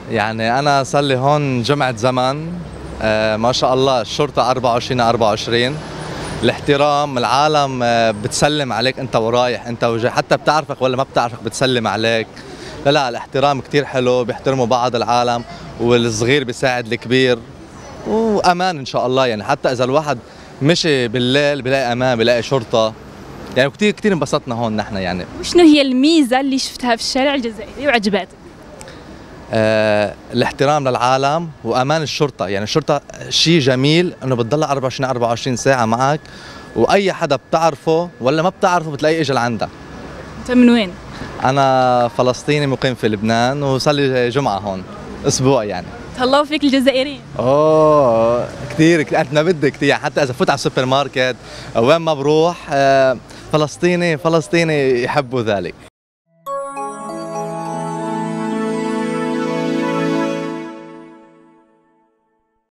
يعني أنا صار لي هون جمعة زمن. ما شاء الله الشرطة 24/24. الاحترام، العالم بتسلم عليك أنت ورايح أنت وجاي، حتى بتعرفك ولا ما بتعرفك بتسلم عليك. لا الاحترام كتير حلو، بيحترموا بعض العالم، والصغير بيساعد الكبير، وأمان إن شاء الله. يعني حتى إذا الواحد مشي بالليل بلاقي أمان، بلاقي شرطة. يعني كتير انبسطنا هون نحن يعني. وشنو هي الميزة اللي شفتها في الشارع الجزائري وعجبتك؟ الاحترام للعالم وامان الشرطه. يعني الشرطه شيء جميل انه بتضل 24 ساعه معك، واي حدا بتعرفه ولا ما بتعرفه بتلاقيه اجى لعندك. انت من وين؟ انا فلسطيني مقيم في لبنان، وصار لي جمعه هون اسبوع يعني. تهلاو فيك الجزائريين. اوه كثير قد ما بدي كثير. يعني حتى اذا فوت على السوبر ماركت وين ما بروح فلسطيني يحبوا ذلك.